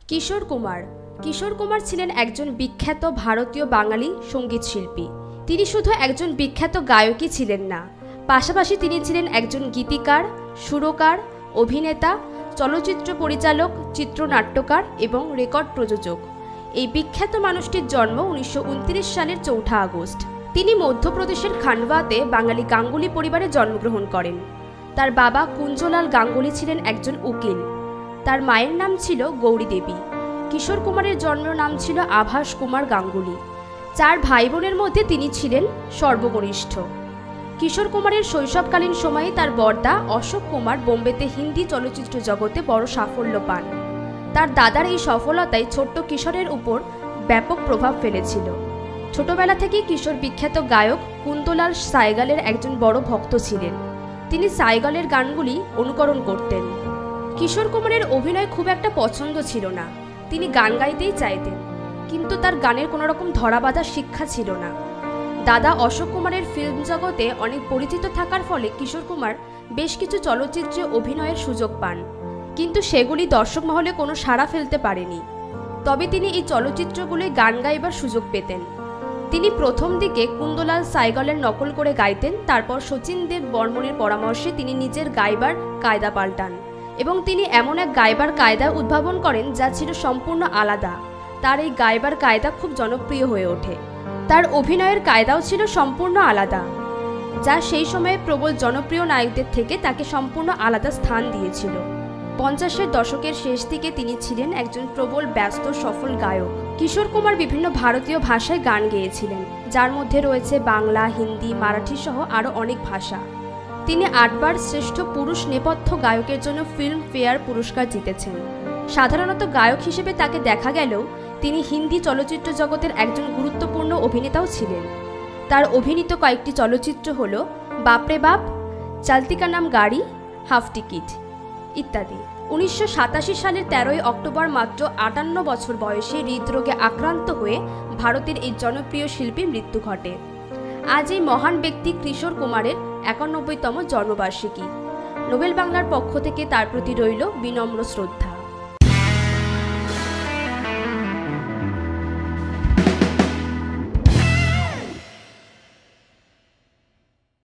কিশোর কুমার কিশোর কুমার ছিলেন একজন বিখ্যাত ভারতীয় বাঙালি সঙ্গীত শিল্পী। তিনি শুধু একজন বিখ্যাত গায়কই ছিলেন না, পাশাপাশি তিনি ছিলেন একজন গীতিকার, সুরকার, অভিনেতা, চলচ্চিত্র পরিচালক, চিত্রনাট্যকার এবং রেকর্ড প্রযোজক। এই বিখ্যাত মানুষটির জন্ম 1929 সালের 4 আগস্ট। তিনি মধ্যপ্রদেশের খান্ডওয়াতে বাঙালি গাঙ্গুলি পরিবারে জন্মগ্রহণ করেন। তার বাবা কুঞ্জলাল গাঙ্গুলি ছিলেন একজন উকিল। তার মায়ের নাম ছিল গৌরী দেবী। কিশোর কুমারের জন্ম নাম ছিল আভাস কুমার গাঙ্গুলি। 4 ভাই বোনের মধ্যে তিনি ছিলেন সর্বকনিষ্ঠ। কিশোর কুমারের শৈশবকালীন সময়ে তার বড়দা অশোক কুমার বোম্বেতে হিন্দি চলচ্চিত্র জগতে বড় সাফল্য পান। তার দাদার এই সফলতায় ছোট্ট কিশোরের উপর ব্যাপক প্রভাব ফেলেছিল। ছোটবেলা থেকেই কিশোর বিখ্যাত গায়ক কুন্তলাল সাইগালের একজন বড় ভক্ত ছিলেন। তিনি সাইগালের গানগুলি অনুকরণ করতেন। কিশোর কুমারের অভিনয় খুব একটা পছন্দ ছিল না। তিনি গান গাইতেই চাইতেন, কিন্তু তার গানের কোনো রকম ধরাবাঁধা শিক্ষা ছিল না। দাদা অশোক কুমারের ফিল্ম জগতে অনেক পরিচিত থাকার ফলে কিশোর কুমার বেশ কিছু চলচ্চিত্রে অভিনয়ের সুযোগ পান, কিন্তু সেগুলি দর্শক মহলে কোনো সাড়া ফেলতে পারেনি। তবে তিনি এই চলচ্চিত্রগুলোয় গান গাইবার সুযোগ পেতেন। তিনি প্রথম দিকে কুন্তলাল সাইগলের নকল করে গাইতেন, তারপর শচীন দেব বর্মনের পরামর্শে তিনি নিজের গাইবার কায়দা পাল্টান এবং তিনি এমন এক গাইবার কায়দা উদ্ভাবন করেন যা ছিল সম্পূর্ণ আলাদা। তার এই গাইবার কায়দা খুব জনপ্রিয় হয়ে ওঠে। তার অভিনয়ের কায়দাও ছিল সম্পূর্ণ আলাদা, যা সেই সময়ে প্রবল জনপ্রিয় নায়কদের থেকে তাকে সম্পূর্ণ আলাদা স্থান দিয়েছিল। 50-এর দশকের শেষ দিকে তিনি ছিলেন একজন প্রবল ব্যস্ত সফল গায়ক। কিশোর কুমার বিভিন্ন ভারতীয় ভাষায় গান গেয়েছিলেন, যার মধ্যে রয়েছে বাংলা, হিন্দি, মারাঠি সহ আরও অনেক ভাষা। তিনি 8 বার শ্রেষ্ঠ পুরুষ নেপথ্য গায়কের জন্য ফিল্ম ফেয়ার পুরস্কার জিতেছেন। সাধারণত গায়ক হিসেবে তাকে দেখা গেলেও তিনি হিন্দি চলচ্চিত্র জগতের একজন গুরুত্বপূর্ণ অভিনেতাও ছিলেন। তার অভিনীত কয়েকটি চলচ্চিত্র হল বাপরে বাপ, চলতি কা নাম গাড়ি, হাফ টিকিট ইত্যাদি। 1987 সালের 13 অক্টোবর মাত্র 58 বছর বয়সে হৃদরোগে আক্রান্ত হয়ে ভারতের এই জনপ্রিয় শিল্পীর মৃত্যু ঘটে। আজ এই মহান ব্যক্তি কিশোর কুমারের 91তম জন্মবার্ষিকী। নোবেল বাংলার পক্ষ থেকে তার প্রতি রইল বিনম্র শ্রদ্ধা।